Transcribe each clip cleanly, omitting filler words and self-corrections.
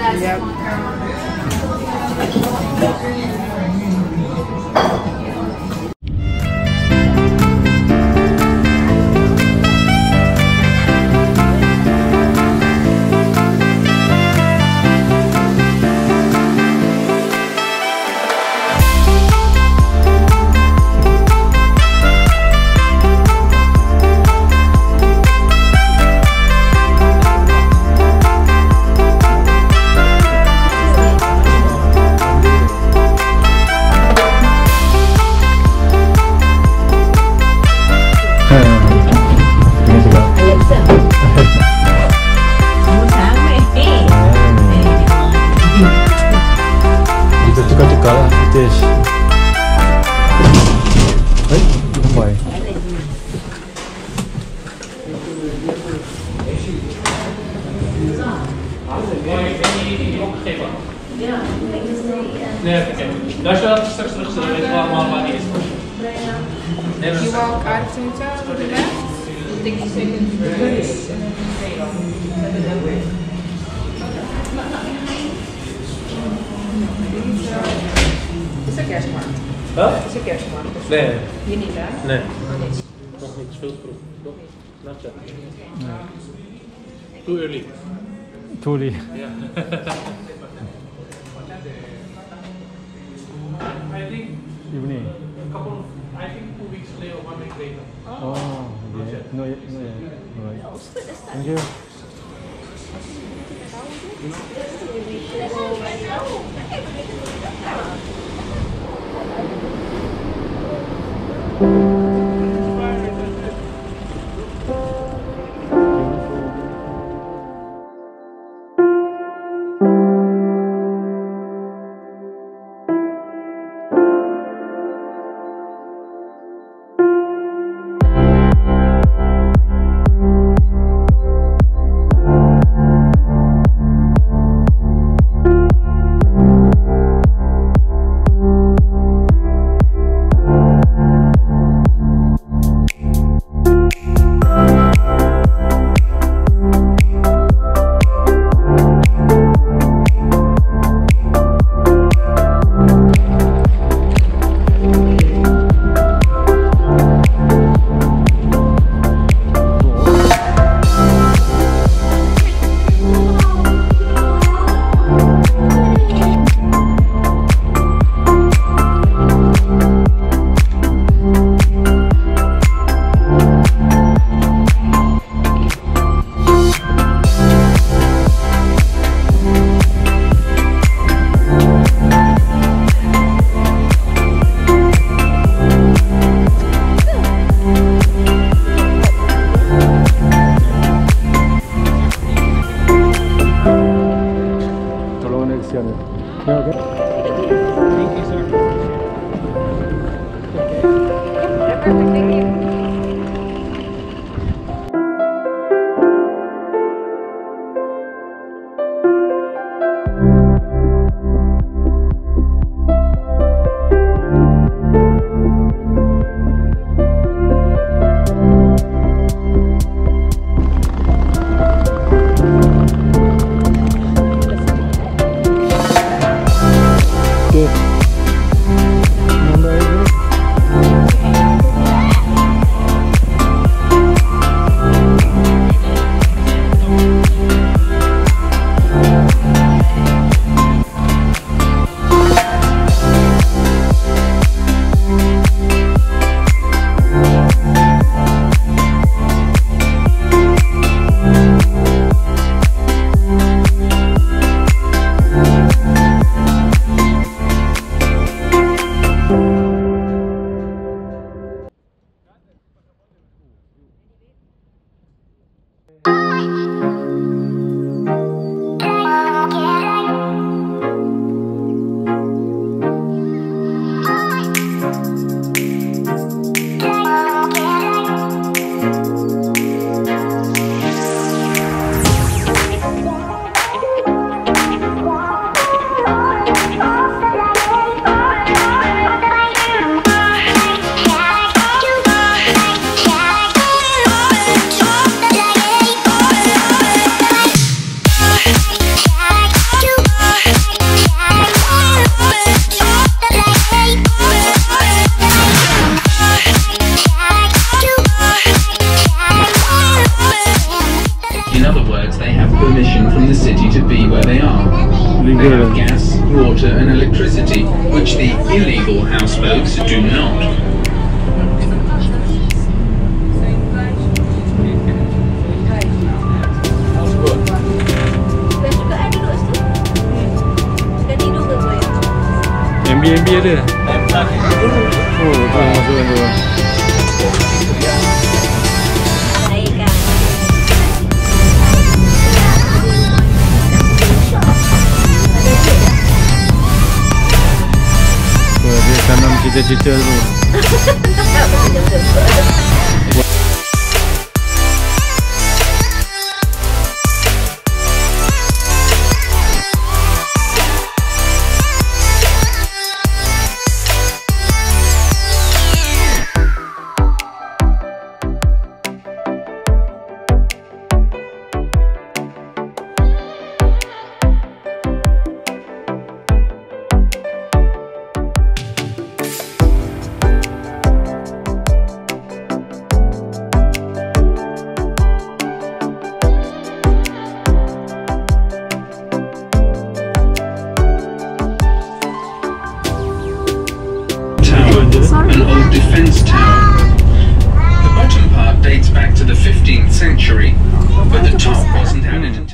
Yep. Nee, oké. Als je dat straks terug zullen weten we allemaal waar die is. You walk out of Centraal to the left. Take the second bridge and then straight on. Is er kerstmarkt? Huh? Is er kerstmarkt? Nee. Hier niet, hè? Nee. Oh, nee. Nog niet, veel te vroeg. Nog niet. Not yet. Too early. Too early. Yeah. I think Evening. a couple of, I think 2 weeks later or 1 week later. Oh, okay. No, no, alright. Thank you. words, they have permission from the city to be where they are. They have gas, water and electricity, which the illegal houseboats do not. MB ada. Oh, tu masukkan tu. Dia tanam cita-cita tu. An old defence tower. The bottom part dates back to the 15th century, but the top wasn't added until...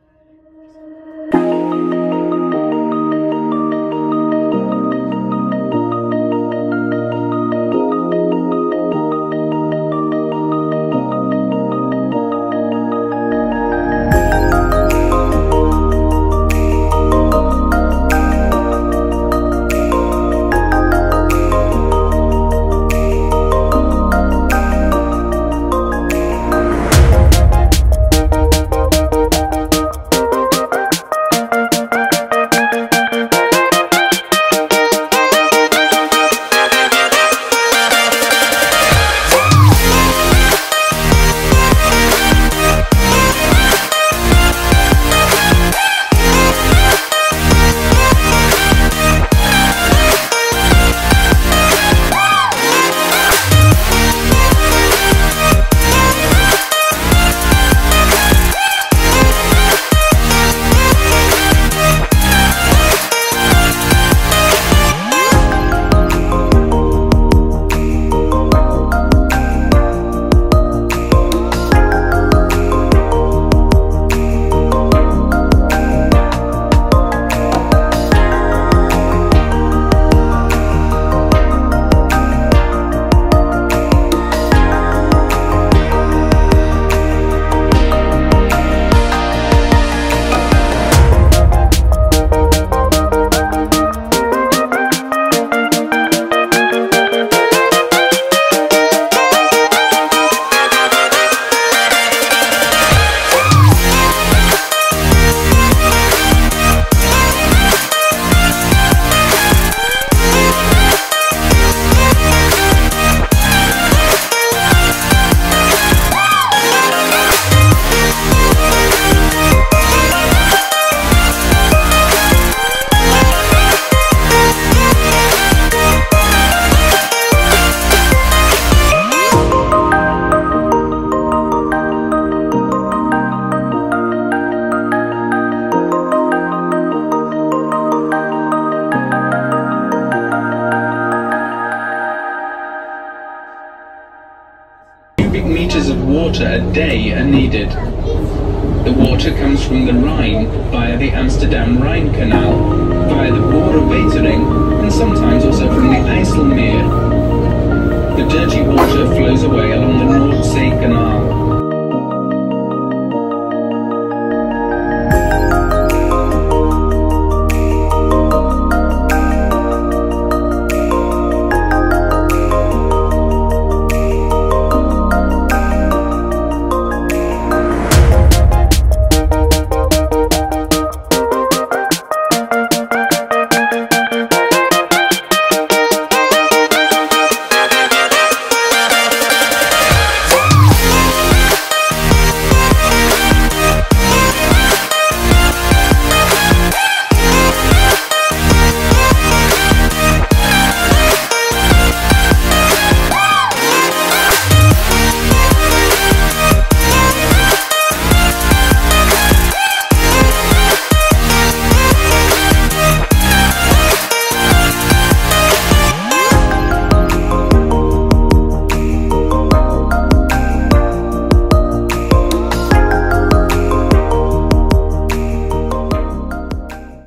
Meters of water a day are needed. The water comes from the Rhine via the Amsterdam Rhine canal, via the Boerenwetering, and sometimes also from the IJsselmeer. The dirty water flows away along the North Sea Canal.